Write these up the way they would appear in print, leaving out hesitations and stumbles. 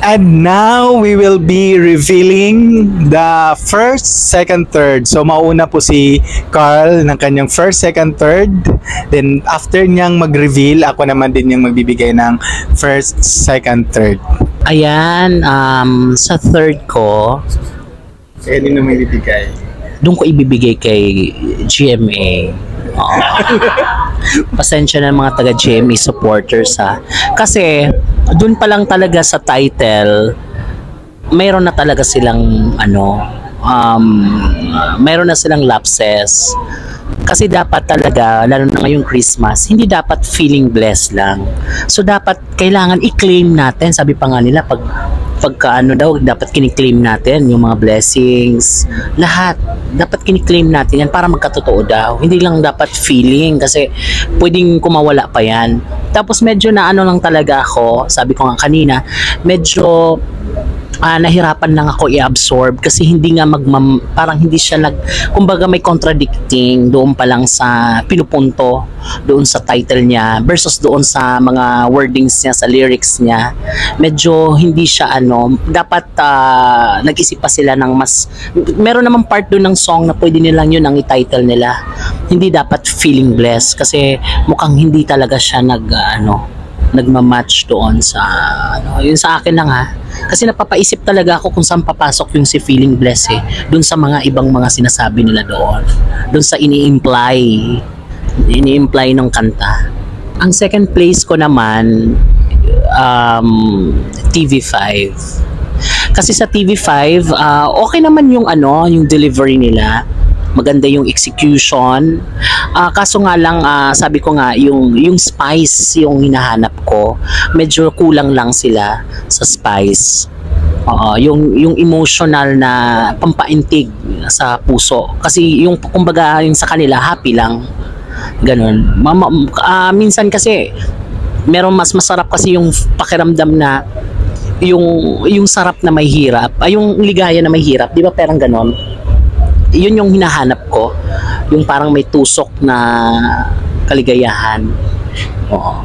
And now we will be revealing the first, second, third. So mauna po si Carl ng kanyang first, second, third. Then after niyang mag-reveal, ako naman din yung magbibigay ng first, second, third. Ayan, sa third ko, Kaya din naman ibibigay. doon ko ibibigay kay GMA. Pasensya na mga taga GMA supporters ha. Kasi doon pa lang talaga sa title, mayroon na talaga silang mayroon na silang lapses. Kasi dapat talaga, lalo na ngayong Christmas, hindi dapat feeling blessed lang. So dapat kailangan i-claim natin. Sabi pa nga nila, pagka dapat kini-claim natin yung mga blessings. Lahat, dapat kini-claim natin yan para magkatotoo daw. Hindi lang dapat feeling kasi pwedeng kumawala pa yan. Tapos medyo na lang talaga ako, sabi ko nga kanina, medyo nahirapan lang ako i-absorb kasi hindi nga parang hindi siya kumbaga may contradicting doon pa lang sa pinupunto doon sa title niya versus doon sa mga wordings niya, sa lyrics niya. Medyo hindi siya dapat nag-isip pa sila ng mas, meron naman part doon ng song na pwede nilang yun ang i-title nila. Hindi dapat feeling blessed kasi mukhang hindi talaga siya nagmamatch doon sa yun sa akin lang ha. Kasi napapaisip talaga ako kung saan papasok yung si feeling blessed doon sa mga ibang mga sinasabi nila doon sa ini-imply ng kanta. Ang second place ko naman TV5. Kasi sa TV5 okay naman yung yung delivery nila, maganda yung execution. Kaso nga lang sabi ko nga yung spice yung hinahanap ko, medyo kulang lang sila sa spice. Yung emotional na pampaintig sa puso. Kasi yung kumbaga yung sa kanila happy lang. Ganun. Minsan kasi meron mas masarap kasi yung pakiramdam na yung sarap na may hirap, yung ligaya na may hirap, di ba parang ganon? Yun yung hinahanap ko, yung parang may tusok na kaligayahan. Oo.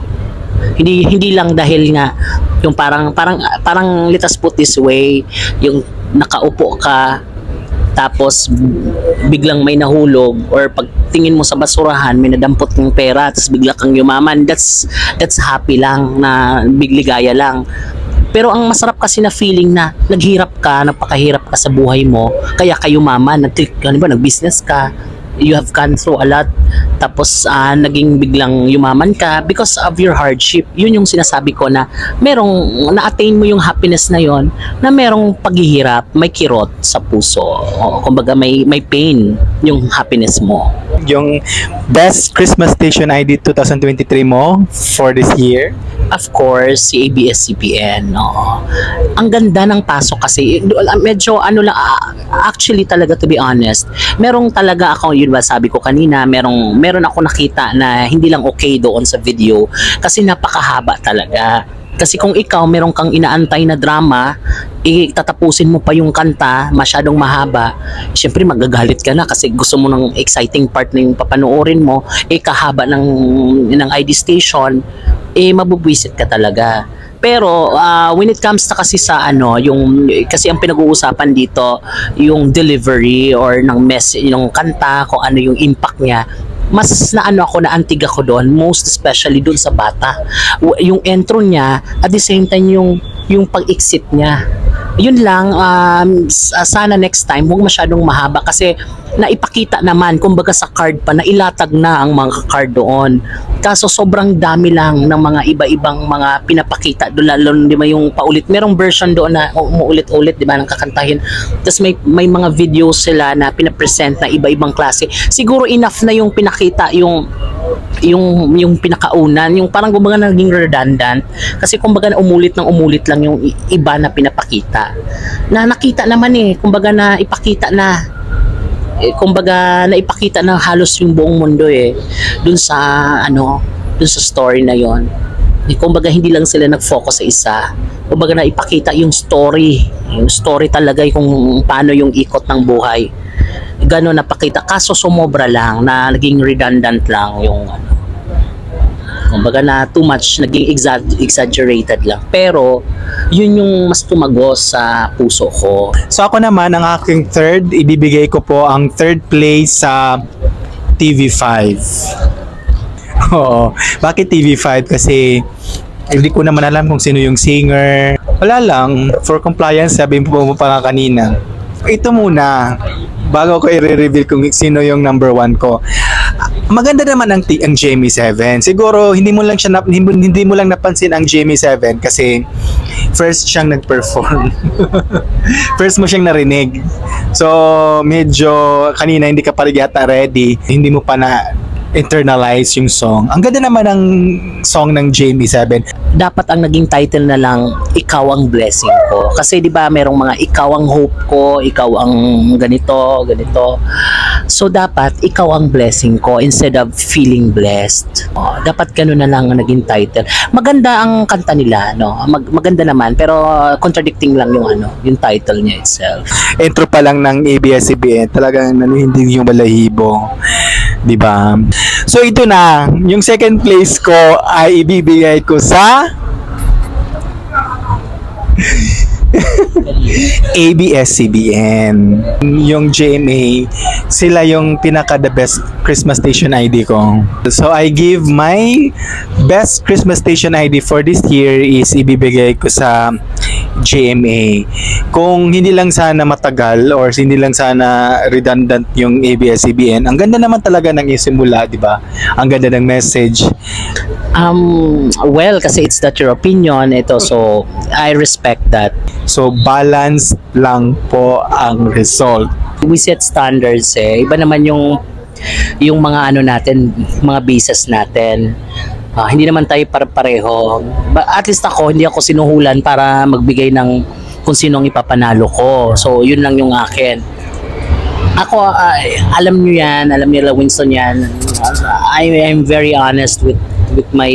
Hindi lang dahil nga yung parang let us put this way, yung nakaupo ka tapos biglang may nahulog or pagtingin mo sa basurahan may nadampot ng pera tapos bigla kang yumaman, that's happy lang, na bigligaya lang. Pero ang masarap kasi na feeling na naghirap ka, napakahirap ka sa buhay mo, kaya kayo nag-business ka, you have gone through a lot, tapos naging biglang yumaman ka because of your hardship. Yun yung sinasabi ko na na-attain mo yung happiness na yon, na merong paghihirap, may kirot sa puso. Kumbaga may pain yung happiness mo. Yung best Christmas station ID 2023 mo for this year? Of course, si ABS-CBN. Ang ganda ng pasok kasi medyo actually talaga, to be honest, merong talaga ako, yun ba sabi ko kanina, meron ako nakita na hindi lang okay doon sa video kasi napakahaba talaga. Kasi kung ikaw meron kang inaantay na drama, tatapusin mo pa yung kanta, masyadong mahaba, syempre magagalit ka na kasi gusto mo ng exciting part na yung papanoorin mo, kahaba ng ID station, mabubwisit ka talaga. Pero when it comes na kasi sa kasi ang pinag-uusapan dito yung delivery or ng message ng kanta, kung ano yung impact niya, mas naantig ako doon, most especially doon sa bata. Yung intro niya, at the same time yung pag-exit niya. Yun lang, sana next time huwag masyadong mahaba kasi naipakita naman, kumbaga sa card pa, nailatag na ang mga card doon. Kaso sobrang dami lang ng mga iba-ibang mga pinapakita doon, lalo di ba yung paulit, merong version doon na umuulit-ulit, di ba, nang kakantahin. Tapos may mga videos sila na pinapresent na iba-ibang klase. Siguro enough na yung pinakita, yung pinakaunan, yung parang kumbaga naging redundant kasi kumbaga umulit lang yung iba na pinapakita. Na nakita naman kumbaga na ipakita na kumbaga naipakita na halos yung buong mundo dun sa story na yon. Kumbaga hindi lang sila nag-focus sa isa, kumbaga naipakita yung story talaga, kung paano yung ikot ng buhay, gano'n napakita. Kaso sumobra lang na naging redundant lang yung Kumbaga na too much, naging exaggerated lang. Pero, yun yung mas tumagos sa puso ko. So ako naman, ang aking third, ibibigay ko po ang third place sa TV5. Oo. Bakit TV5? Kasi hindi ko naman alam kung sino yung singer. Wala lang. For compliance, sabi mo pa nga kanina. Ito muna. Bago ko i-reveal kung sino yung number 1 ko. Maganda naman ang Jamie 7. Siguro hindi mo lang napansin ang Jamie 7 kasi first siyang nag-perform. First mo siyang narinig. So medyo kanina hindi ka pa yata ready. Hindi mo pa na internalize yung song. Ang ganda naman ng song ng Jamie 7. Dapat ang naging title na lang, Ikaw ang Blessing Ko. Kasi di ba merong mga ikaw ang hope ko, ikaw ang ganito, ganito. So dapat ikaw ang blessing ko instead of feeling blessed. Dapat ganun na lang ang naging title. Maganda ang kanta nila, no? Maganda naman pero contradicting lang yung title niya itself. Intro pa lang ng ABS-CBN, talagang nanindig yung balahibo. Di ba? So ito na, yung second place ko ay ibibigay ko sa ABS-CBN. Yung GMA, sila yung pinaka the best Christmas station ID ko. So I give my best Christmas station ID for this year is ibibigay ko sa GMA. Kung hindi lang sana matagal or hindi lang sana redundant yung ABS-CBN, ang ganda naman talaga ng isimula, di ba? Ang ganda ng message. Well, kasi it's that your opinion, ito, so I respect that. So balance lang po ang result. We set standards eh. Iba naman yung mga natin, mga bases natin. Hindi naman tayo pareho. At least ako, hindi ako sinuhulan para magbigay ng kung sinong ipapanalo ko. So, yun lang yung akin. Ako, alam nyo yan, alam nila Winston yan. I'm very honest with my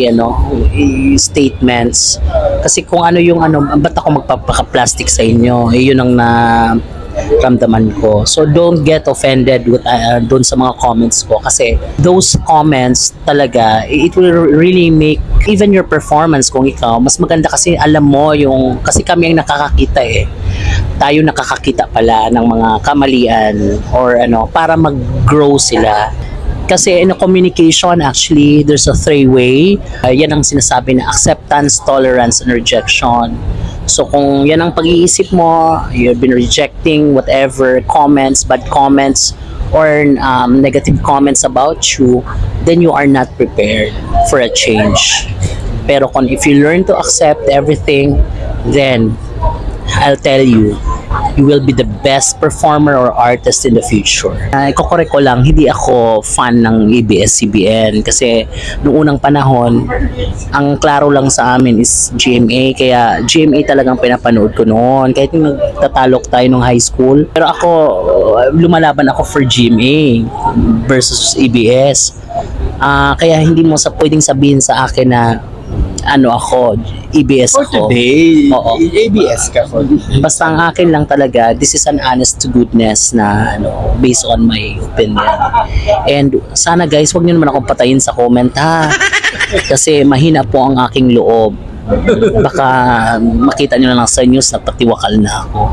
statements. Kasi kung ba't ako magpapaka-plastic sa inyo? Yun ang ramdaman ko. So don't get offended with doon sa mga comments ko kasi those comments talaga, it will really make even your performance kung ikaw mas maganda kasi alam mo kasi kami ang nakakakita tayo nakakakita pala ng mga kamalian or para mag-grow sila. Kasi in a communication, actually, there's a three-way. Yan ang sinasabi na acceptance, tolerance, and rejection. So kung yan ang pag-iisip mo, you've been rejecting whatever comments, bad comments, or negative comments about you, then you are not prepared for a change. Pero if you learn to accept everything, then I'll tell you, you will be the best performer or artist in the future. Ikokorek ko lang, hindi ako fan ng ABS-CBN kasi noong unang panahon, ang klaro lang sa amin is GMA, kaya GMA talagang pinapanood ko noon. Kahit nagtatalok tayo nung high school. Pero ako, lumalaban ako for GMA versus ABS. Kaya hindi mo pwedeng sabihin sa akin na ako, ABS for ako. Today, Oo. ABS ka for today. Basta ang akin lang talaga, this is an honest to goodness na based on my opinion. And sana guys, wag niyo naman akong patayin sa comment ha. Kasi mahina po ang aking loob. Baka makita nyo na lang sa news na patiwakal na ako.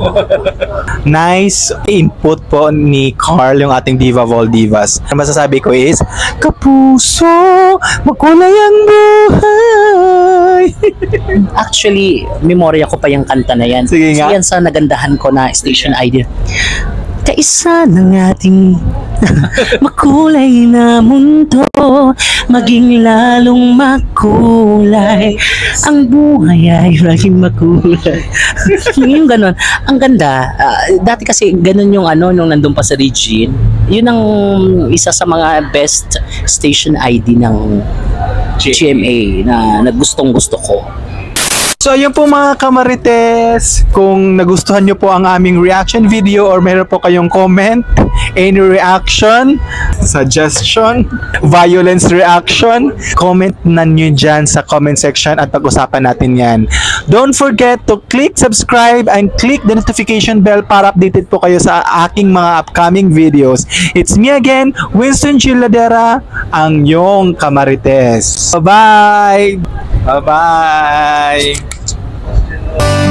Nice input po ni Carl, yung ating diva of all divas. Ang masasabi ko is, kapuso, makulay ang buhay. Actually, memorya ko pa yung kanta na yan. Sige nga. So yan sa nagandahan ko na station ID. Kaisa ng ating makulay na mundo, maging lalong makulay. Ang buhay ay maging makulay. Yung ganon. Ang ganda. Dati kasi ganon yung nung nandun pa sa Regine. Yun ang isa sa mga best station ID ng GMA na nagustong gusto ko. So ayun po mga kamarites, kung nagustuhan nyo po ang aming reaction video or meron po kayong comment, any reaction, suggestion, violence reaction, comment na nyo dyan sa comment section at pag-usapan natin yan. Don't forget to click subscribe and click the notification bell para updated po kayo sa aking mga upcoming videos. It's me again, Winston Chiladera, ang yung kamarites. Bye-bye! Bye-bye!